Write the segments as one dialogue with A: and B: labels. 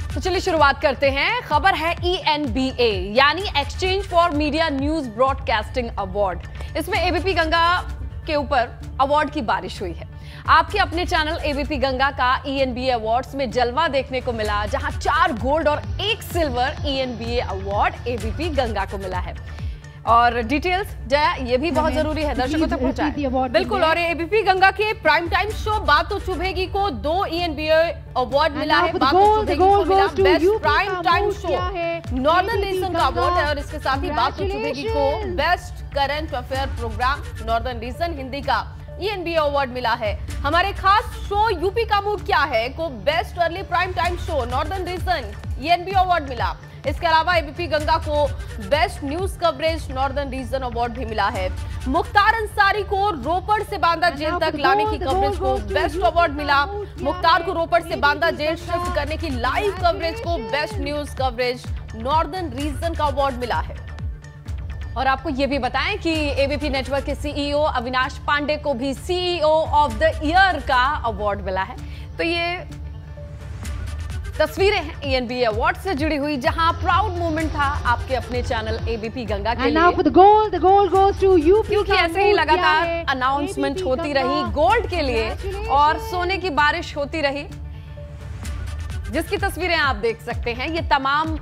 A: तो चलिए शुरुआत करते हैं। खबर है ENBA यानी exchange for media news broadcasting award. इसमें एबीपी गंगा के ऊपर अवार्ड की बारिश हुई है। आपके अपने चैनल एबीपी गंगा का ENBA अवार्ड्स में जलवा देखने को मिला, जहां 4 गोल्ड और 1 silver ENBA award ABP Ganga को मिला है। और डिटेल्स जया, ये भी बहुत जरूरी है दर्शकों तक पहुंचाएं।
B: बिल्कुल। और एबीपी गंगा के प्राइम टाइम शो बात तो चुभेगी को 2 ENBA अवार्ड मिला है। बात तो चुभेगी को मिला best prime time show northern region का अवार्ड है। और इसके साथ ही बात तो चुभेगी को best current affair programme northern region Hindi का ENBA अवार्ड मिला है। हमारे खास शो यूपी का मूड क्या है को best early prime time show northern region ENBA award मिला। इसके अलावा एबीपी गंगा को best news coverage northern region award भी मिला है। मुख्तार अंसारी को रोपड़ से बांदा जेल तक लाने की कवरेज को बेस्ट अवार्ड मिला। मुख्तार को रोपड़ से बांदा जेल शिफ्ट करने की लाइव कवरेज को best news coverage northern region का अवार्ड मिला है।
A: और आपको ये भी बताएं कि एबीपी नेटवर्क के CEO अविनाश पांडे को भी CEO ऑफ द ईयर का अवार्ड मिला है। तो ये तस्वीरें हैं ENBA अवार्ड से जुड़ी हुई, जहां प्राउड मोमेंट था आपके अपने चैनल एबीपी गंगा के लिए। क्योंकि ऐसे ही लगातार अनाउंसमेंट होती रही गोल्ड के लिए और सोने की बारिश होती रही, जिसकी तस्वीरें आप देख सकते हैं। ये तमाम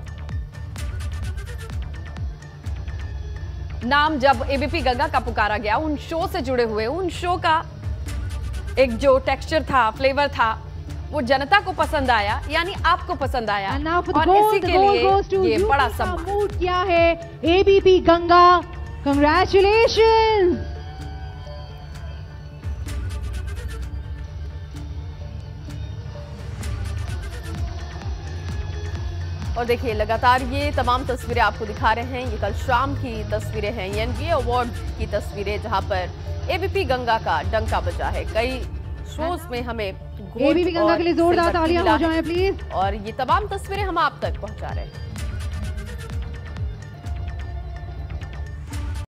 A: नाम जब एबीपी गंगा का पुकारा गया, उन शो से जुड़े हुए, उन शो का एक जो टेक्सचर था, फ्लेवर था, वो जनता को पसंद आया, यानी आपको पसंद आया। और इसी के लिए ये बड़ा सम्मान
B: क्या है एबीपी गंगा। कांग्रेचुलेशंस। और देखिए लगातार ये तमाम तस्वीरें आपको दिखा रहे हैं। ये कल शाम की तस्वीरें हैं, ENBA अवार्ड की तस्वीरें, जहां पर एबीपी गंगा का डंका बजा है। कई शोज में हमें एबीपी गंगा के लिए जोरदार तालियां हो जाएं प्लीज। और ये तमाम तस्वीरें हम आप तक पहुंचा रहे हैं।